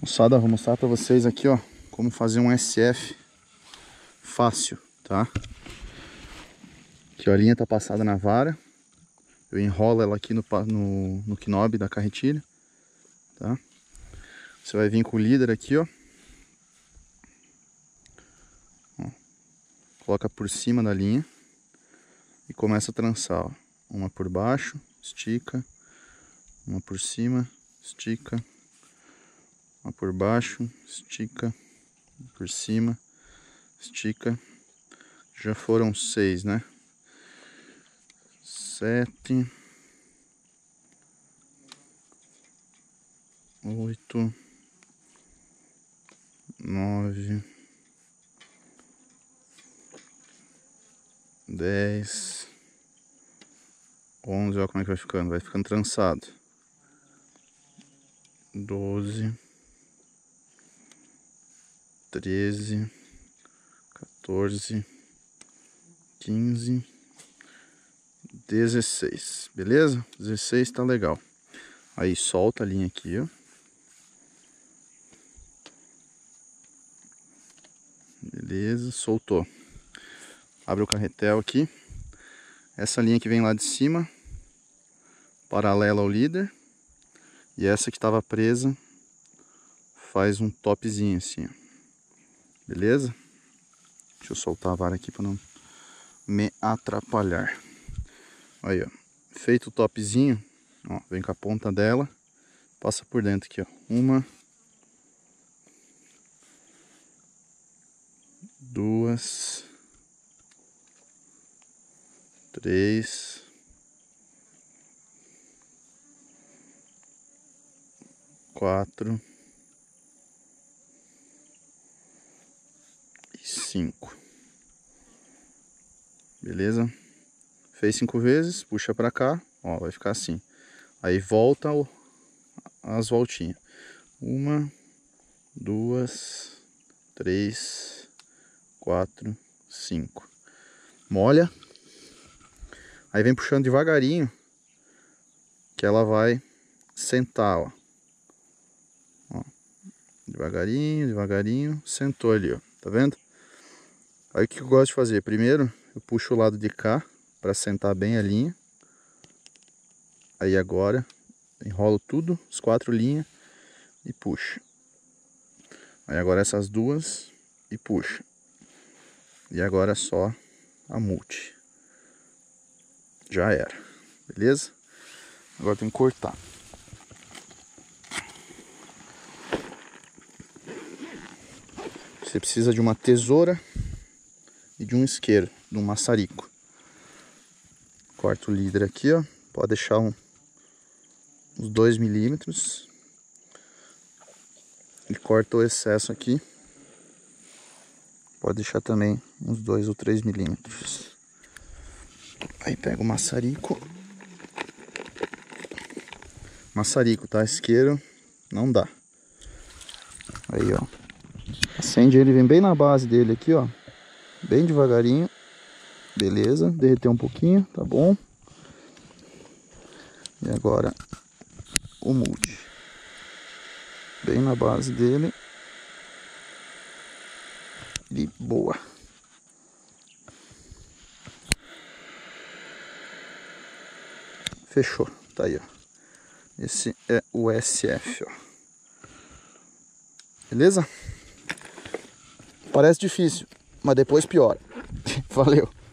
Moçada, vou mostrar pra vocês aqui, ó, como fazer um SF fácil, tá? Aqui, ó, a linha tá passada na vara. Eu enrolo ela aqui no knob da carretilha, tá? Você vai vir com o líder aqui, ó. Coloca por cima da linha e começa a trançar, ó. Uma por baixo, estica. Uma por cima, estica. Uma por baixo, estica. Por cima, estica. Já foram 6, né? 7, 8, 9, 10, 11, olha como é que vai ficando trançado. 12, 13, 14, 15, 16, beleza? 16 tá legal. Aí solta a linha aqui, ó. Beleza, soltou. Abre o carretel aqui. Essa linha que vem lá de cima, paralela ao líder. E essa que estava presa, faz um topzinho assim, ó. Beleza? Deixa eu soltar a vara aqui para não me atrapalhar. Aí, ó. Feito o topzinho, ó, vem com a ponta dela, passa por dentro aqui, ó. 1, 2, 3, 4 e 5. Beleza? Fez 5 vezes, puxa pra cá, ó, vai ficar assim. Aí volta as voltinhas. 1, 2, 3, 4, 5. Molha. Aí vem puxando devagarinho, que ela vai sentar, ó. Ó. Devagarinho, devagarinho, sentou ali, ó. Tá vendo? Aí o que eu gosto de fazer? Primeiro, eu puxo o lado de cá, para sentar bem a linha. Aí agora, enrolo tudo, as 4 linhas, e puxo. Aí agora essas duas, e puxo. E agora só a multi. Já era, beleza? Agora tem que cortar. Você precisa de uma tesoura e de um isqueiro, de um maçarico. Corta o líder aqui, ó. Pode deixar uns 2 milímetros. E corta o excesso aqui. Pode deixar também uns 2 ou 3 milímetros. Aí pega o maçarico. Maçarico, tá? Isqueiro não dá. Aí, ó. Acende ele, vem bem na base dele aqui, ó. Bem devagarinho. Beleza, derreteu um pouquinho, tá bom. E agora o multi. Bem na base dele. E boa. Fechou, tá aí, ó. Esse é o SF, ó. Beleza? Parece difícil, mas depois piora. Valeu.